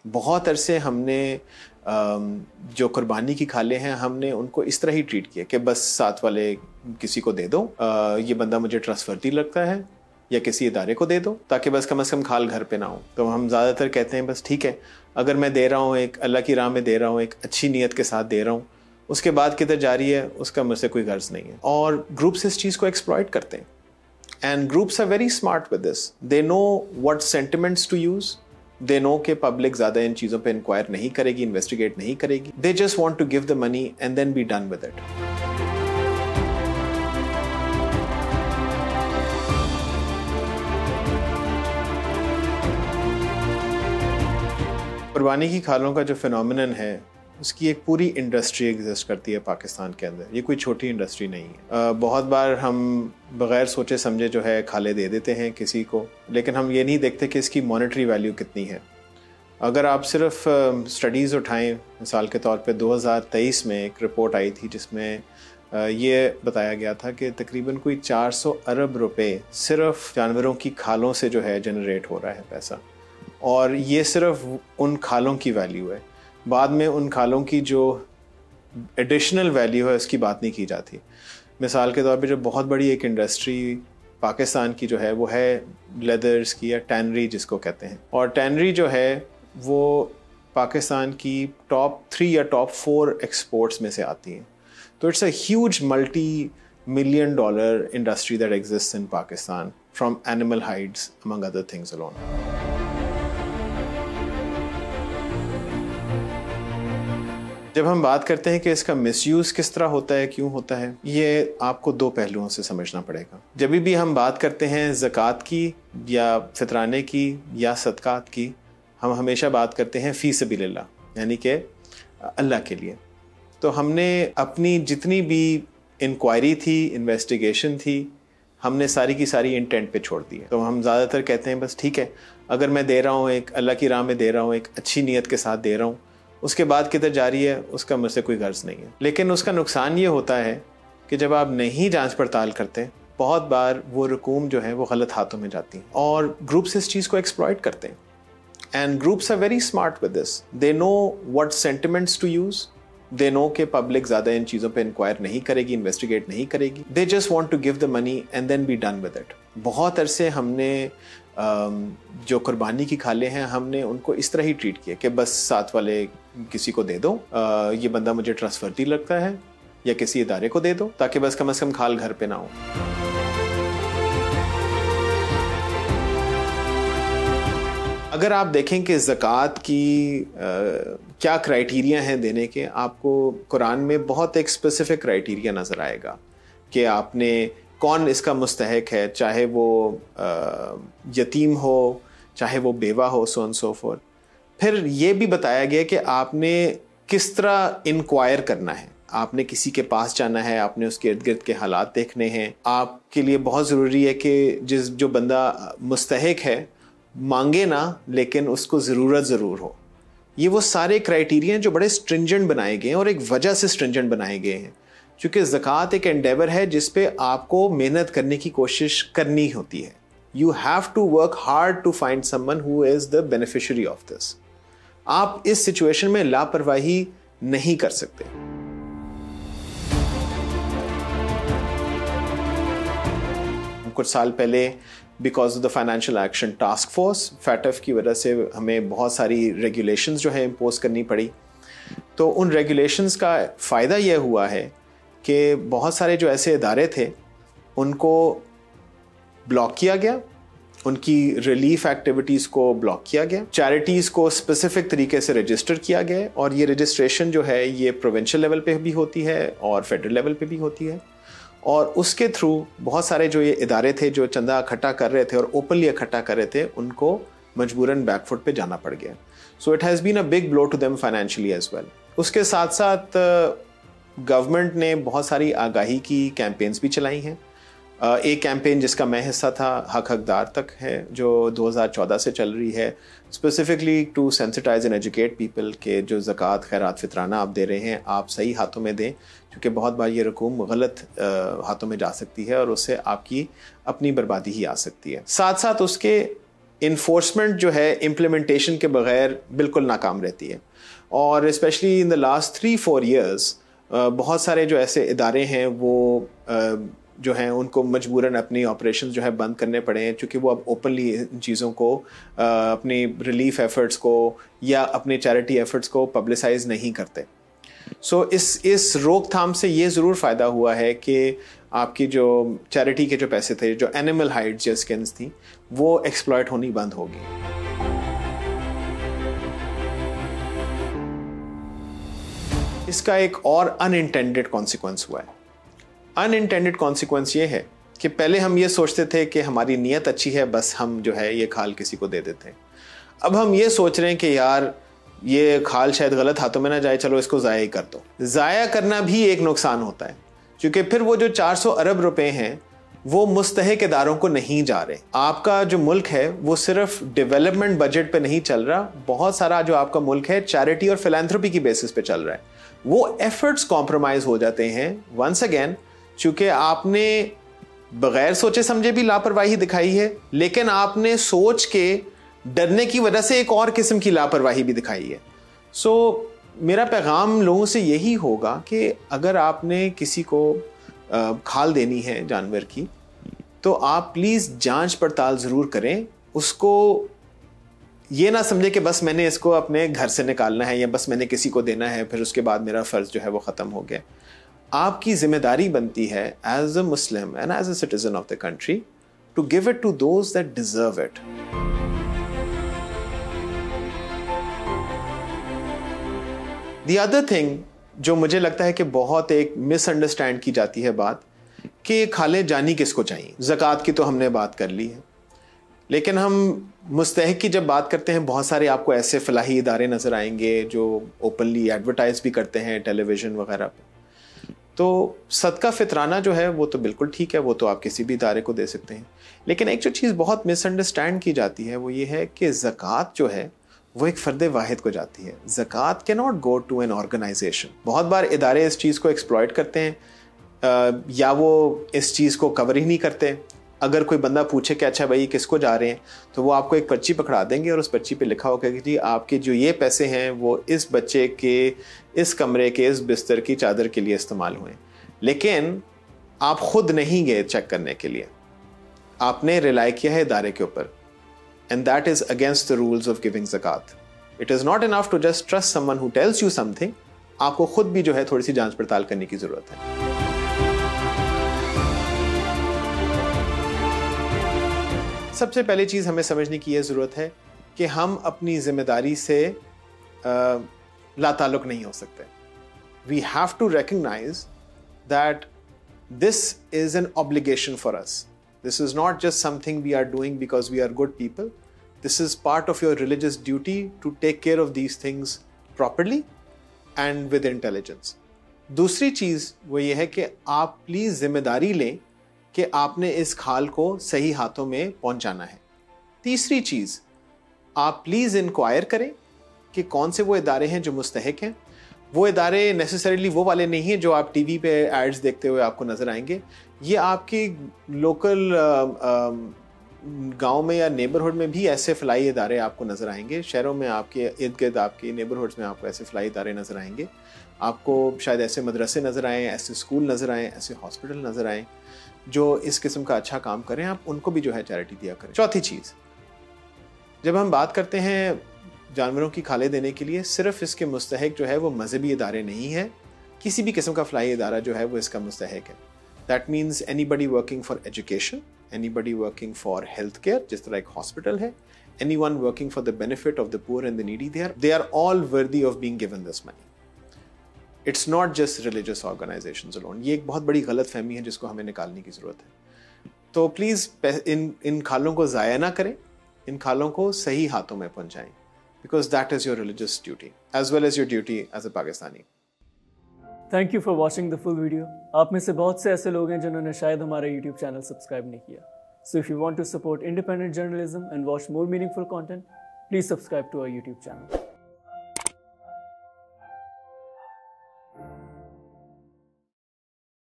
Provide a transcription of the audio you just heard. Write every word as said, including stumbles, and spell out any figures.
बहुत अरसे हमने जो कुर्बानी की खाले हैं हमने उनको इस तरह ही ट्रीट किया कि बस साथ वाले किसी को दे दो, ये बंदा मुझे ट्रस्टवर्दी लगता है, या किसी इदारे को दे दो ताकि बस कम से कम खाल घर पे ना हो। तो हम ज़्यादातर कहते हैं बस ठीक है, अगर मैं दे रहा हूँ एक अल्लाह की राह में दे रहा हूँ, एक अच्छी नीयत के साथ दे रहा हूँ, उसके बाद किधर जा रही है उसका मुझसे कोई गर्ज नहीं है। और ग्रुप्स इस चीज़ को एक्सप्लॉइट करते हैं and groups are very smart with this. They know what sentiments to use, they know कि पब्लिक ज़्यादा इन चीज़ों पे इंक्वायर नहीं करेगी, इन्वेस्टिगेट नहीं करेगी। They just want to give the money and then be done with it. कुर्बानी की खालों का जो फिनोमिनन है उसकी एक पूरी इंडस्ट्री एग्जिस्ट करती है पाकिस्तान के अंदर। ये कोई छोटी इंडस्ट्री नहीं है। आ, बहुत बार हम बग़ैर सोचे समझे जो है खाले दे देते हैं किसी को, लेकिन हम ये नहीं देखते कि इसकी मॉनेटरी वैल्यू कितनी है। अगर आप सिर्फ स्टडीज़ उठाएं, मिसाल के तौर पे दो हज़ार तेईस में एक रिपोर्ट आई थी जिसमें ये बताया गया था कि तकरीबन कोई चार सौ अरब रुपए सिर्फ जानवरों की खालों से जो है जनरेट हो रहा है पैसा, और ये सिर्फ उन खालों की वैल्यू है। बाद में उन खालों की जो एडिशनल वैल्यू है उसकी बात नहीं की जाती। मिसाल के तौर पे जो बहुत बड़ी एक इंडस्ट्री पाकिस्तान की जो है वो है लेदर्स की, या टैनरी जिसको कहते हैं। और टैनरी जो है वो पाकिस्तान की टॉप थ्री या टॉप फोर एक्सपोर्ट्स में से आती हैं। तो it's a huge multi million dollar industry that exists in Pakistan from animal hides among other things alone. जब हम बात करते हैं कि इसका मिसयूज़ किस तरह होता है, क्यों होता है, ये आपको दो पहलुओं से समझना पड़ेगा। जब भी हम बात करते हैं ज़कात की या फितराने की या सदक़ात की, हम हमेशा बात करते हैं फ़ी सबीलिल्लाह, यानी कि अल्लाह के लिए। तो हमने अपनी जितनी भी इंक्वायरी थी, इन्वेस्टिगेशन थी, हमने सारी की सारी इंटेंट पे छोड़ दी है। तो हम ज़्यादातर कहते हैं बस ठीक है, अगर मैं दे रहा हूँ एक अल्लाह की राह में दे रहा हूँ, एक अच्छी नीयत के साथ दे रहा हूँ, उसके बाद किधर जा रही है उसका मुझसे कोई गर्ज नहीं है। लेकिन उसका नुकसान ये होता है कि जब आप नहीं जांच पड़ताल करते, बहुत बार वो रकूम जो है वो गलत हाथों में जाती हैं, और ग्रुप्स इस चीज़ को एक्सप्लॉइट करते हैं and groups are very smart with this. They know what sentiments to use, they know कि पब्लिक ज़्यादा इन चीज़ों पे इंक्वायर नहीं करेगी, इन्वेस्टिगेट नहीं करेगी। They just want to give the money and then be done with it. बहुत अरसे हमने जो कुर्बानी की खाले हैं हमने उनको इस तरह ही ट्रीट किया कि बस साथ वाले किसी को दे दो, ये बंदा मुझे ट्रस्टवर्दी लगता है, या किसी इदारे को दे दो ताकि बस कम से कम खाल घर पे ना हो। अगर आप देखें कि ज़कात की आ, क्या क्राइटेरिया हैं देने के, आपको कुरान में बहुत एक स्पेसिफिक क्राइटेरिया नज़र आएगा कि आपने कौन इसका मुस्तहक है, चाहे वो आ, यतीम हो, चाहे वो बेवा हो, सो एंड सो फोर्थ। फिर ये भी बताया गया कि आपने किस तरह इंक्वायर करना है। आपने किसी के पास जाना है, आपने उसके इर्द गिर्द के हालात देखने हैं। आपके लिए बहुत ज़रूरी है कि जिस जो बंदा मुस्तहक है मांगे ना, लेकिन उसको ज़रूरत ज़रूर हो। ये वो सारे क्राइटेरिया जो बड़े स्ट्रिंजेंट बनाए गए हैं, और एक वजह से स्ट्रिंजेंट बनाए गए हैं, क्योंकि ज़कात एक एंडेवर है जिस पे आपको मेहनत करने की कोशिश करनी होती है। You have to work hard to find someone who is the beneficiary of this. आप इस सिचुएशन में लापरवाही नहीं कर सकते। कुछ साल पहले because of the financial action task force FATF की वजह से हमें बहुत सारी रेगुलेशंस जो है इम्पोज करनी पड़ी। तो उन रेगुलेशंस का फ़ायदा यह हुआ है कि बहुत सारे जो ऐसे इदारे थे उनको ब्लॉक किया गया, उनकी रिलीफ एक्टिविटीज़ को ब्लॉक किया गया, चैरिटीज़ को स्पेसिफिक तरीके से रजिस्टर किया गया, और ये रजिस्ट्रेशन जो है ये प्रोविंशियल लेवल पे भी होती है और फेडरल लेवल पे भी होती है। और उसके थ्रू बहुत सारे जो ये इदारे थे जो चंदा इकट्ठा कर रहे थे और ओपनली इकट्ठा कर रहे थे, उनको मजबूरन बैकफुट पे जाना पड़ गया। So it has been a big blow to them financially as well. उसके साथ साथ गवर्नमेंट ने बहुत सारी आगाही की कैंपेन्स भी चलाई हैं। एक कैंपेन जिसका मैं हिस्सा था, हक हकदार तक है, जो दो हज़ार चौदह से चल रही है, specifically to sensitise and educate people के जो ज़कात खैरात फितराना आप दे रहे हैं आप सही हाथों में दें, क्योंकि बहुत बार ये रकूम गलत हाथों में जा सकती है और उससे आपकी अपनी बर्बादी ही आ सकती है। साथ साथ उसके इन्फोर्समेंट जो है इम्प्लीमेंटेशन के बगैर बिल्कुल नाकाम रहती है। और specially in the last three four years बहुत सारे जो ऐसे इदारे हैं वो uh, जो हैं उनको मजबूरन अपनी ऑपरेशन जो है बंद करने पड़े हैं, क्योंकि वो अब ओपनली इन चीज़ों को uh, अपनी रिलीफ एफर्ट्स को या अपने चैरिटी एफर्ट्स को पब्लिसाइज नहीं करते। सो so, इस इस रोकथाम से ये ज़रूर फ़ायदा हुआ है कि आपकी जो चैरिटी के जो पैसे थे, जो एनिमल हाइड्स या स्किन्स थी, वो एक्सप्लॉयट होनी बंद होगी। इसका एक और अनइंटेंडेड कॉन्सिक्वेंस हुआ है। अनइंटेंडेड कॉन्सिक्वेंस ये है कि पहले हम ये सोचते थे कि हमारी नीयत अच्छी है, बस हम जो है ये खाल किसी को दे देते हैं। अब हम ये सोच रहे हैं कि यार ये खाल शायद गलत हाथों में ना जाए, चलो इसको ज़ाया ही कर दो। ज़ाया करना भी एक नुकसान होता है, क्योंकि फिर वो जो चार सौ अरब रुपए हैं वो मुस्तहिक इदारों को नहीं जा रहे। आपका जो मुल्क है वो सिर्फ डेवलपमेंट बजट पे नहीं चल रहा, बहुत सारा जो आपका मुल्क है चैरिटी और फिलैंथ्रोपी की बेसिस पे चल रहा है। वो एफर्ट्स कॉम्प्रोमाइज हो जाते हैं वंस अगेन, चूंकि आपने बगैर सोचे समझे भी लापरवाही दिखाई है, लेकिन आपने सोच के डरने की वजह से एक और किस्म की लापरवाही भी दिखाई है। सो so, मेरा पैगाम लोगों से यही होगा कि अगर आपने किसी को खाल देनी है जानवर की, तो आप प्लीज़ जांच पड़ताल ज़रूर करें। उसको ये ना समझे कि बस मैंने इसको अपने घर से निकालना है या बस मैंने किसी को देना है, फिर उसके बाद मेरा फ़र्ज़ जो है वो ख़त्म हो गया। आपकी जिम्मेदारी बनती है as a Muslim and as a citizen of the country to give it to those that deserve it. The other thing जो मुझे लगता है कि बहुत एक मिसअंडरस्टैंड की जाती है बात, कि खाले जानी किसको चाहिए। ज़कात की तो हमने बात कर ली है, लेकिन हम मुस्तहिक की जब बात करते हैं, बहुत सारे आपको ऐसे फलाही इदारे नज़र आएंगे जो ओपनली एडवर्टाइज भी करते हैं टेलीविज़न वगैरह पे। तो सदका फितराना जो है वो तो बिल्कुल ठीक है, वो तो आप किसी भी इदारे को दे सकते हैं। लेकिन एक जो चीज़ बहुत मिसअंडरस्टैंड की जाती है वो ये है कि ज़कात जो है वो एक फ़र्द वाहिद को जाती है। ज़कात can not go to an organisation. बहुत बार इदारे इस चीज़ को एक्सप्लॉयट करते हैं या वो इस चीज़ को कवर ही नहीं करते। अगर कोई बंदा पूछे कि अच्छा भाई किसको जा रहे हैं, तो वो आपको एक पर्ची पकड़ा देंगे और उस पर्ची पे लिखा होगा कि जी आपके जो ये पैसे हैं वो इस बच्चे के इस कमरे के इस बिस्तर की चादर के लिए इस्तेमाल हुए। लेकिन आप खुद नहीं गए चेक करने के लिए, आपने रिलाई किया है इदारे के ऊपर, and that is against the rules of giving zakat. It is not enough to just trust someone who tells you something. आपको खुद भी जो है थोड़ी सी जांच पड़ताल करने की जरूरत है। सबसे पहली चीज हमें समझने की यह जरूरत है कि हम अपनी जिम्मेदारी से लाताल्लुक नहीं हो सकते। We have to recognize that this is an obligation for us. This is not just something we are doing because we are good people. This is part of your religious duty to take care of these things properly and with intelligence. दूसरी चीज़ वो ये है कि आप please जिम्मेदारी लें कि आपने इस खाल को सही हाथों में पहुंचाना है। तीसरी चीज़, आप प्लीज़ इंक्वायर करें कि कौन से वो इदारे हैं जो मुस्तहिक हैं। वो इदारे नेसेसरीली वो वाले नहीं हैं जो आप टीवी पे एड्स देखते हुए आपको नज़र आएंगे। ये आपकी लोकल गांव में या नेबरहुड में भी ऐसे फलाई इदारे आपको नज़र आएंगे। शहरों में आपके इर्द गिर्द आपके नेबरहुड्स में आपको ऐसे फलाई इदारे नज़र आएंगे। आपको शायद ऐसे मदरसे नज़र आएँ, ऐसे स्कूल नज़र आएँ, ऐसे हॉस्पिटल नज़र आएँ जो इस किस्म का अच्छा काम करें। आप उनको भी जो है चैरिटी दिया करें। चौथी चीज़, जब हम बात करते हैं जानवरों की खाले देने के लिए, सिर्फ इसके मुस्तहिक जो है वो मजहबी इदारे नहीं है, किसी भी किस्म का फलाई इदारा जो है वो इसका मुस्तहिक है। That means anybody working for education, anybody working for health care, जिस तरह एक हॉस्पिटल है, anyone working for the benefit of the poor and the needy, they are they are all worthy of being given this money. It's not just religious organisations alone. ये एक बहुत बड़ी गलत फहमी है जिसको हमें निकालने की ज़रूरत है। तो प्लीज़ इन इन खालों को ज़ाया ना करें, इन खालों को सही हाथों में पहुँचाएँ, because that is your religious duty as well as your duty as a Pakistani. Thank you for watching the full video. आप में से बहुत से ऐसे लोग हैं जिन्होंने शायद हमारा YouTube चैनल सब्सक्राइब नहीं किया. So if you want to support independent journalism and watch more meaningful content, please subscribe to our YouTube channel.